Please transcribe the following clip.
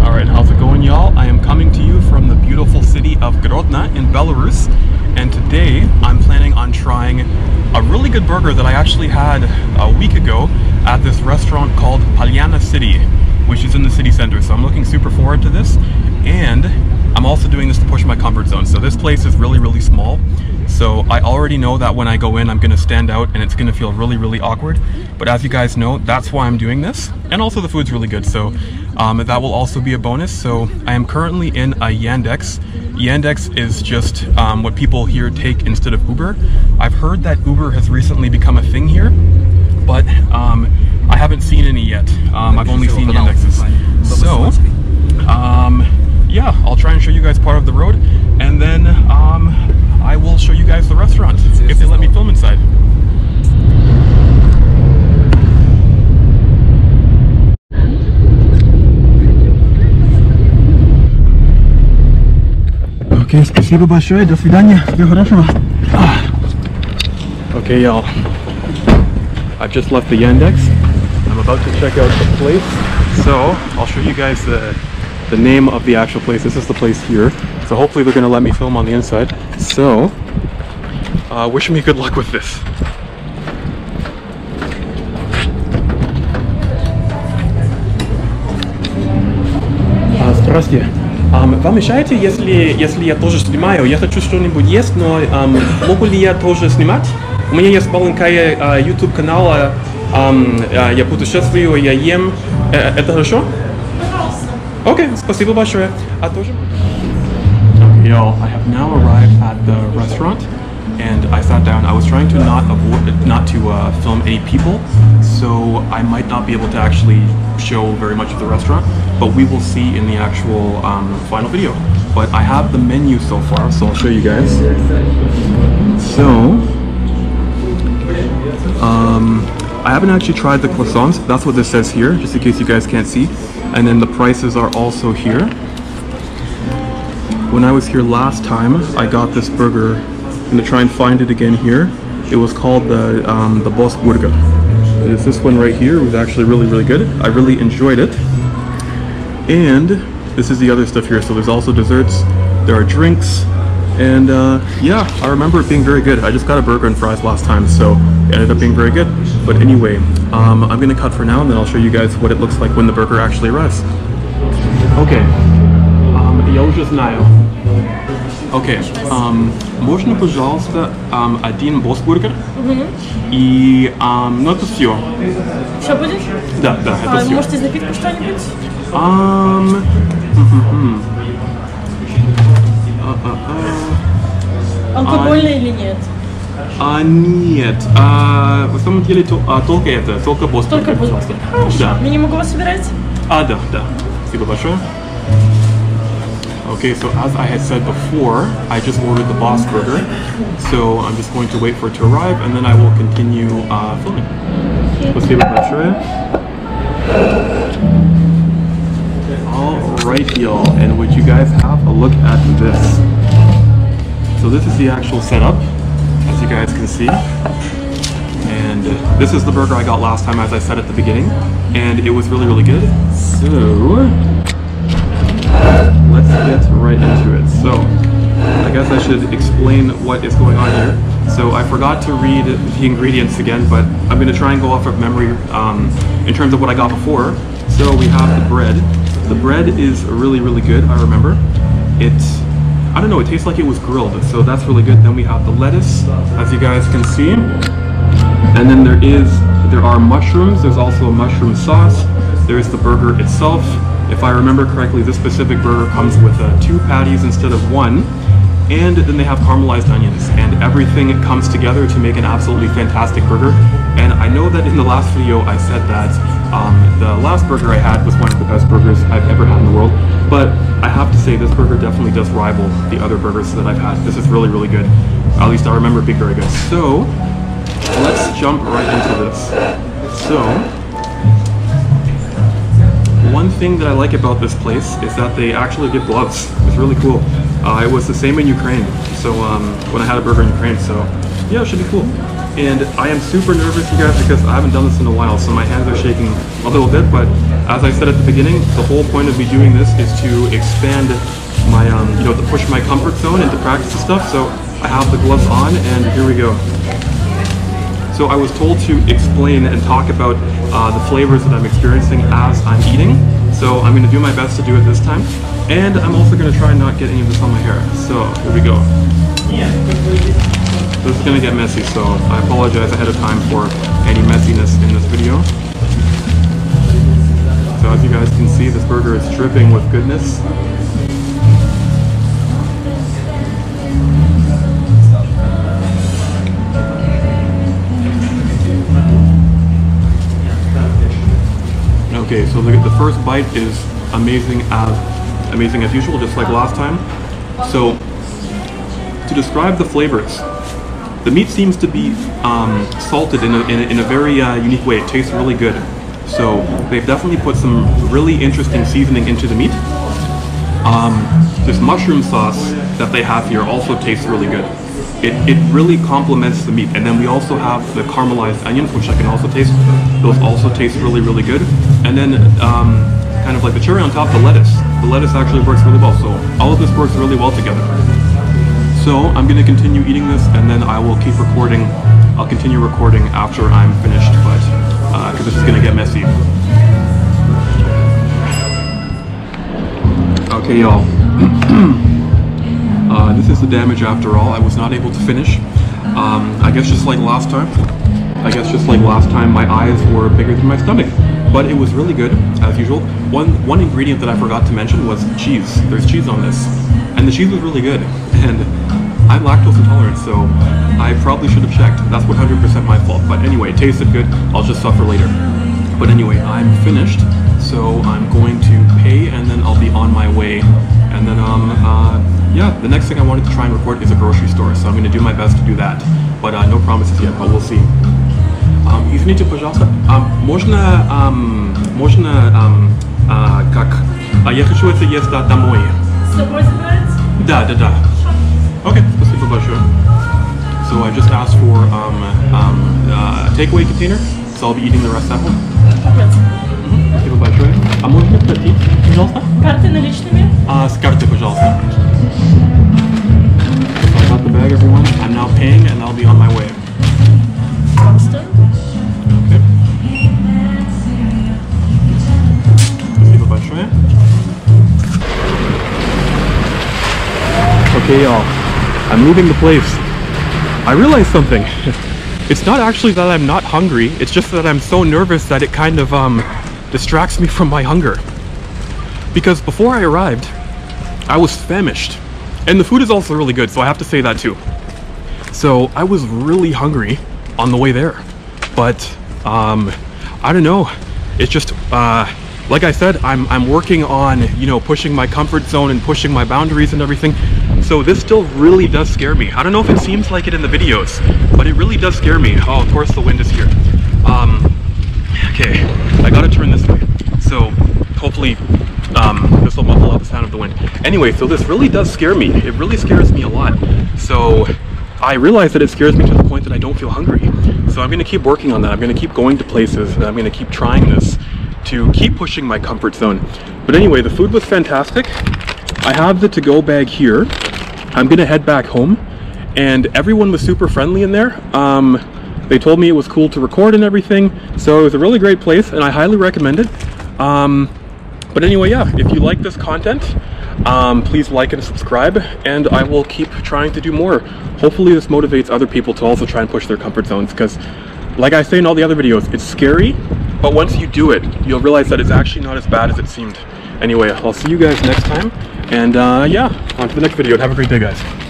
Alright, how's it going, y'all? I am coming to you from the beautiful city of Grodno in Belarus, and today I'm planning on trying a really good burger that I actually had a week ago at this restaurant called Polyglot City, which is in the city center. So I'm looking super forward to this, and I'm also doing this to push my comfort zone. So this place is really small, so I already know that when I go in I'm gonna stand out and it's gonna feel really awkward. But as you guys know, that's why I'm doing this, and also the food's really good, so that will also be a bonus. So I am currently in a Yandex. Yandex is just what people here take instead of Uber. I've heard that Uber has recently become a thing here, but I haven't seen any yet. I've only seen Yandexes. So yeah, I'll try and show you guys part of the road, and then I will show you guys the restaurant if they let me film inside. Okay, спасибо большое, до свидания, всего хорошего. Okay, y'all, I've just left the Yandex. I'm about to check out the place, so I'll show you guys the name of the actual place. This is the place here, so hopefully they're gonna let me film on the inside. So wish me good luck with this. Здравствуйте. Вам мешаете, если я тоже снимаю? Я хочу что-нибудь есть, но могу ли я тоже снимать? У меня есть маленький YouTube канал, я путешествую, я ем. Это хорошо? Окей, спасибо большое. А тоже? Okay, y'all, I have now arrived at the restaurant, and I sat down. I was trying to not to film any people, so I might not be able to actually show very much of the restaurant, but we will see in the actual final video. But I have the menu so far, so I'll show you guys. So I haven't actually tried the croissants. That's what this says here, just in case you guys can't see. And then the prices are also here. When I was here last time, I got this burger. I'm gonna try and find it again here. It was called the Boss Burger. It's this one right here. It was actually really good. I really enjoyed it. And this is the other stuff here. So there's also desserts, there are drinks, and yeah, I remember it being very good. I just got a burger and fries last time, so it ended up being very good. But anyway, I'm gonna cut for now, and then I'll show you guys what it looks like when the burger actually arrives. Okay, я уже знаю. Okay, можно, пожалуйста, один босс-бургер? И, ну это все. Все будет? Да, это все. Может, из напитка что-нибудь? Алкогольное или нет? Нет, в самом деле только это, только босс-бургер. Только босс-бургер. Хорошо. Да. Я не могу вас собирать? Да. Спасибо большое. Okay, so as I had said before, I just ordered the Boss Burger, so I'm just going to wait for it to arrive, and then I will continue filming. Спасибо большое. Alright, y'all, and would you guys have a look at this? So this is the actual setup, as you guys can see, and this is the burger I got last time, as I said at the beginning, and it was really good. So let's get right into it. So I guess I should explain what is going on here. So I forgot to read the ingredients again, but I'm going to try and go off of memory in terms of what I got before. So we have the bread. The bread is really good, I remember. I don't know, it tastes like it was grilled, so that's really good. Then we have the lettuce, as you guys can see. And then there are mushrooms. There's also a mushroom sauce. There's the burger itself. If I remember correctly, this specific burger comes with 2 patties instead of 1, and then they have caramelized onions, and everything comes together to make an absolutely fantastic burger. And I know that in the last video I said that the last burger I had was one of the best burgers I've ever had in the world, but I have to say this burger definitely does rival the other burgers that I've had. This is really good. At least I remember it being very good. So let's jump right into this. So one thing that I like about this place is that they actually give gloves. It's really cool. It was the same in Ukraine, so when I had a burger in Ukraine, so yeah, it should be cool. And I am super nervous, you guys, because I haven't done this in a while, so my hands are shaking a little bit, but as I said at the beginning, the whole point of me doing this is to expand my, you know, to push my comfort zone and to practice and stuff. So I have the gloves on, and here we go. So I was told to explain and talk about the flavors that I'm experiencing as I'm eating. So I'm going to do my best to do it this time. And I'm also going to try and not get any of this on my hair. So here we go. This is going to get messy, so I apologize ahead of time for any messiness in this video. So as you guys can see, this burger is dripping with goodness. Okay, so the first bite is amazing as usual, just like last time. So to describe the flavors, the meat seems to be salted in a very unique way. It tastes really good. So they've definitely put some really interesting seasoning into the meat. This mushroom sauce that they have here also tastes really good. It really complements the meat. And then we also have the caramelized onions, which I can also taste. Those also taste really, really good. And then kind of like the cherry on top, the lettuce. The lettuce actually works really well. So all of this works really well together. So I'm going to continue eating this, and then I will keep recording. I'll continue recording after I'm finished, but because this is going to get messy. Okay, y'all. This is the damage after all. I was not able to finish. I guess just like last time. My eyes were bigger than my stomach. But it was really good, as usual. One ingredient that I forgot to mention was cheese. There's cheese on this. And the cheese was really good. And I'm lactose intolerant, so I probably should have checked. That's 100% my fault. But anyway, it tasted good. I'll just suffer later. But anyway, I'm finished. So I'm going to pay, and then I'll be on my way. And then, yeah, the next thing I wanted to try and record is a grocery store. So I'm going to do my best to do that. But no promises yet, but we'll see. Извините, пожалуйста, можно, как, я хочу это есть домой. С собой забрать? Да. Okay, спасибо большое. So I just asked for a takeaway container, so I'll be eating the rest at home. Спасибо большое. А можно платить, пожалуйста? Карты наличными? С карты, пожалуйста. So I got the bag, everyone. I'm now paying, and I'll be on my way. Пожалуйста. Okay. Спасибо большое. Okay, y'all. I'm leaving the place. I realized something. It's not actually that I'm not hungry, it's just that I'm so nervous that it kind of distracts me from my hunger. Because before I arrived, I was famished. And the food is also really good, so I have to say that too. So I was really hungry on the way there. But I don't know. It's just like I said, I'm working on, you know, pushing my comfort zone and pushing my boundaries and everything. So this still really does scare me. I don't know if it seems like it in the videos, but it really does scare me. Oh, of course the wind is here. Okay, I gotta turn this way. So hopefully this will muffle out the sound of the wind. Anyway, so this really does scare me. It really scares me a lot. So I realize that it scares me to the point that I don't feel hungry. So I'm gonna keep working on that. I'm gonna keep going to places, and I'm gonna keep trying this to keep pushing my comfort zone. But anyway, the food was fantastic. I have the to-go bag here. I'm gonna head back home, and everyone was super friendly in there. They told me it was cool to record and everything, so it was a really great place, and I highly recommend it. But anyway, yeah, if you like this content, please like and subscribe, and I will keep trying to do more. Hopefully this motivates other people to also try and push their comfort zones, because like I say in all the other videos, it's scary, but once you do it, you'll realize that it's actually not as bad as it seemed. Anyway, I'll see you guys next time, and yeah, on to the next video, and have a great day, guys.